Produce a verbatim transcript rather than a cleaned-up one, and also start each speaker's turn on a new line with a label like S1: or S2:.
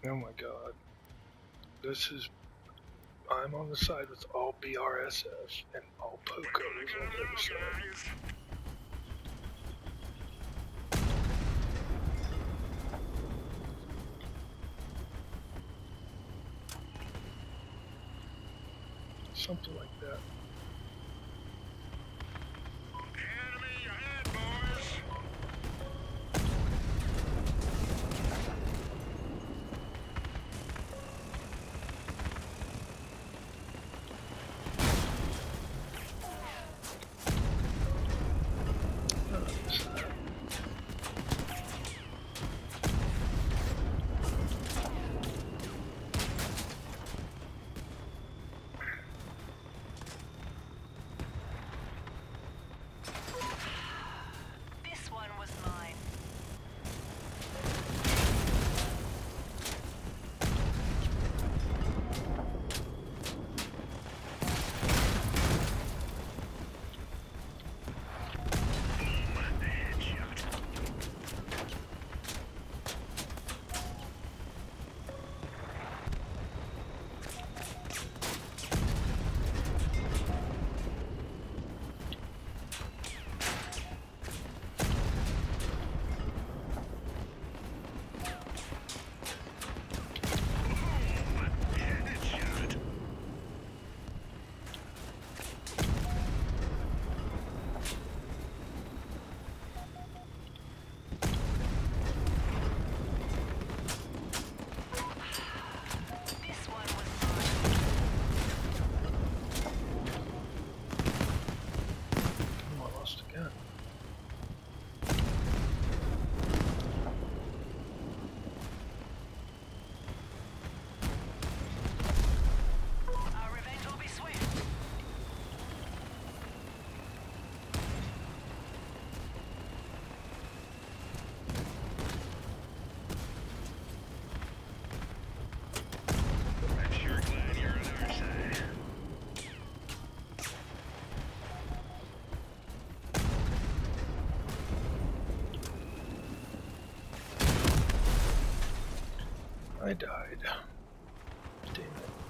S1: Oh my god. This is... I'm on the side with all B R S F, and all Poco is on the other side. Something like that.
S2: Enemy ahead, boys!
S3: This one was mine. This one was mine.
S1: Oh, I lost again.
S3: Our revenge will be swift.
S2: I'm sure glad you're on our side.
S1: I died. Damn it.